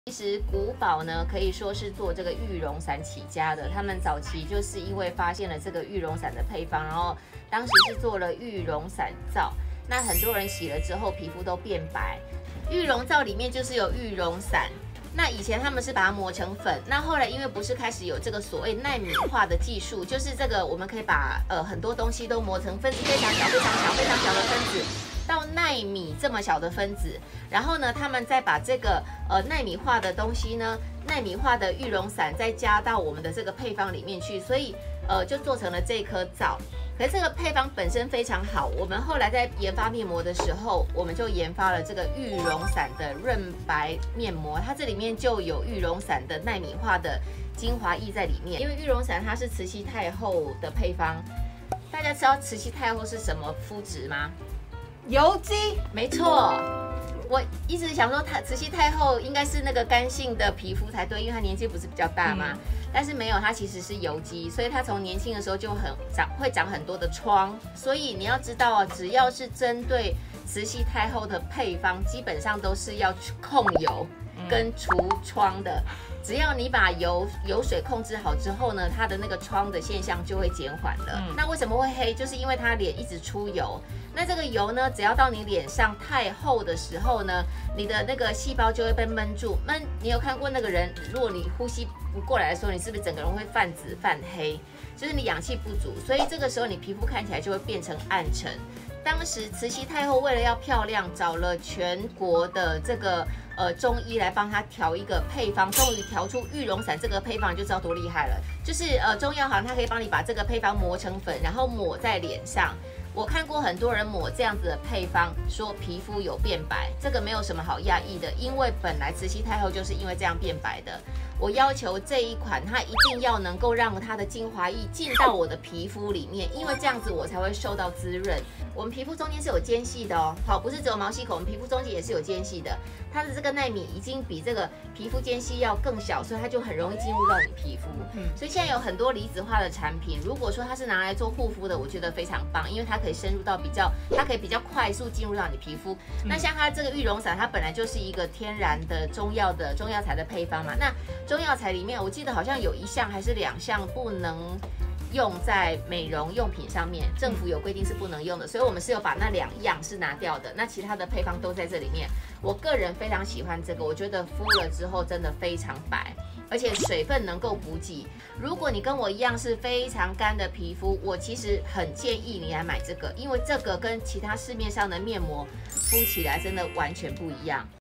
其实古堡呢，可以说是做这个玉龙伞起家的。他们早期就是因为发现了这个玉龙伞的配方，然后当时是做了玉龙伞皂。那很多人洗了之后皮肤都变白。玉龙皂里面就是有玉龙伞。那以前他们是把它磨成粉，那后来因为不是开始有这个所谓奈米化的技术，就是这个我们可以把很多东西都磨成分子非常小、非常小、非常小的分子。到奈米这么小的分子，然后呢，他们再把这个奈米化的东西呢，奈米化的玉龙伞再加到我们的这个配方里面去，所以就做成了这颗皂。可是这个配方本身非常好，我们后来在研发面膜的时候，我们就研发了这个玉龙伞的润白面膜，它这里面就有玉龙伞的奈米化的精华液在里面。因为玉龙伞它是慈禧太后的配方，大家知道慈禧太后是什么肤质吗？ 油肌， 没错。我一直想说，慈禧太后应该是那个干性的皮肤才对，因为她年纪不是比较大吗？但是没有，她其实是油肌，所以她从年轻的时候就会长很多的疮。所以你要知道啊，只要是针对慈禧太后的配方，基本上都是要控油跟除疮的。只要你把油水控制好之后呢，它的那个疮的现象就会减缓了。那为什么会黑？就是因为它脸一直出油。那这个油呢，只要到你脸上太厚的时候呢，你的那个细胞就会被闷住。你有看过那个人，如果你呼吸不过来的时候，你是不是整个人会泛紫泛黑？就是你氧气不足，所以这个时候你皮肤看起来就会变成暗沉。当时慈禧太后为了要漂亮，找了全国的这个中医来帮她调一个配方，终于调出玉龙伞这个配方，你就知道多厉害了。就是中药行它可以帮你把这个配方磨成粉，然后抹在脸上。我看过很多人抹这样子的配方，说皮肤有变白，这个没有什么好讶异的，因为本来慈禧太后就是因为这样变白的。我要求这一款它一定要能够让它的精华液进到我的皮肤里面，因为这样子我才会受到滋润。我们皮肤中间是有间隙的哦，好，不是只有毛细孔，我们皮肤中间也是有间隙的。它的这个奈米已经比这个皮肤间隙要更小，所以它就很容易进入到你皮肤。所以现在有很多离子化的产品，如果说它是拿来做护肤的，我觉得非常棒，因为它可以深入到它可以比较快速进入到你皮肤。那像它这个玉龙伞，它本来就是一个天然的中药材的配方嘛。那中药材里面，我记得好像有1项还是2项不能用在美容用品上面，政府有规定是不能用的，所以我们是有把那2样是拿掉的，那其他的配方都在这里面。我个人非常喜欢这个，我觉得敷了之后真的非常白，而且水分能够补给。如果你跟我一样是非常干的皮肤，我其实很建议你来买这个，因为这个跟其他市面上的面膜敷起来真的完全不一样。